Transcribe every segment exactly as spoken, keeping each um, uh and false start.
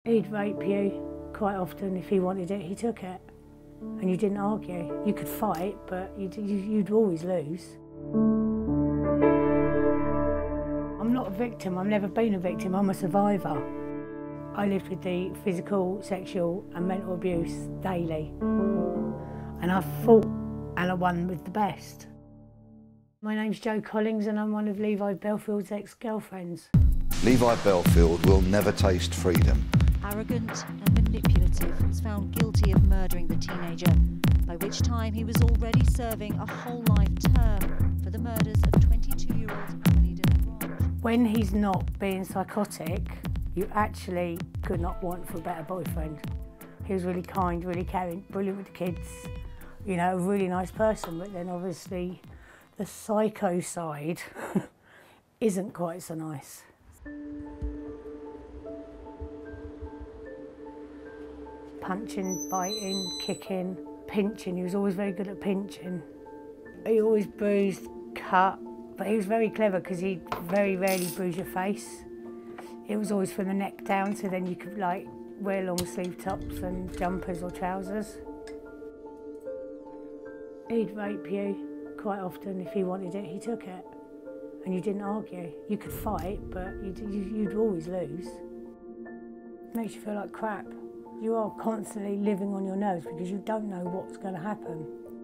He'd rape you quite often. If he wanted it, he took it. And you didn't argue. You could fight, but you'd, you'd always lose. I'm not a victim. I've never been a victim. I'm a survivor. I lived with the physical, sexual and mental abuse daily. And I fought and I won with the best. My name's Jo Collings and I'm one of Levi Bellfield's ex-girlfriends. Levi Bellfield will never taste freedom. Arrogant and manipulative, was found guilty of murdering the teenager, by which time he was already serving a whole life term for the murders of twenty-two-year-old Amelie de Lagrange. When he's not being psychotic, you actually could not want for a better boyfriend. He was really kind, really caring, brilliant with the kids, you know, a really nice person, but then obviously the psycho side isn't quite so nice. Punching, biting, kicking, pinching. He was always very good at pinching. He always bruised, cut, but he was very clever because he very rarely bruised your face. It was always from the neck down, so then you could like wear long sleeve tops and jumpers or trousers. He'd rape you quite often. If he wanted it, he took it. And you didn't argue. You could fight, but you'd, you'd always lose. It makes you feel like crap. You are constantly living on your nerves because you don't know what's going to happen.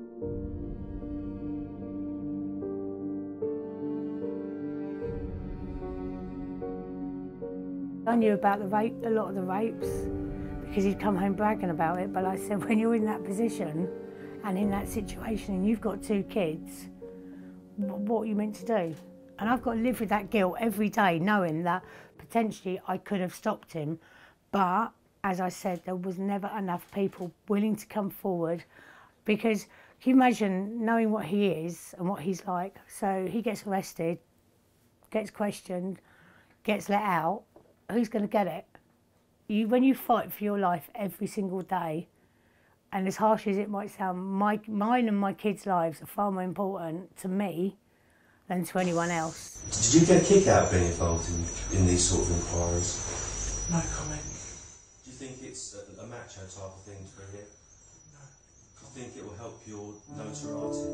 I knew about the rape, a lot of the rapes, because he'd come home bragging about it, but I said, when you're in that position and in that situation and you've got two kids, what are you meant to do? And I've got to live with that guilt every day, knowing that potentially I could have stopped him, but as I said, there was never enough people willing to come forward, because can you imagine knowing what he is and what he's like? So he gets arrested, gets questioned, gets let out. Who's going to get it? You, when you fight for your life every single day, and as harsh as it might sound, my, mine and my kids' lives are far more important to me than to anyone else. Did you get a kick out of being involved in, in these sort of inquiries? No comment. Do you think it's a, a macho type of thing to bring it? No. Do you think it will help your notoriety?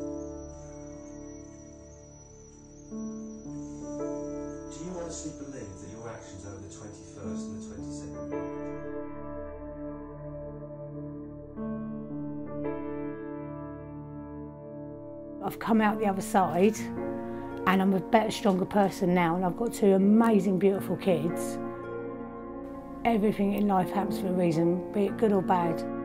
Do you honestly believe that your actions over the twenty-first and the twenty-second are right? I've come out the other side and I'm a better, stronger person now, and I've got two amazing, beautiful kids. Everything in life happens for a reason, be it good or bad.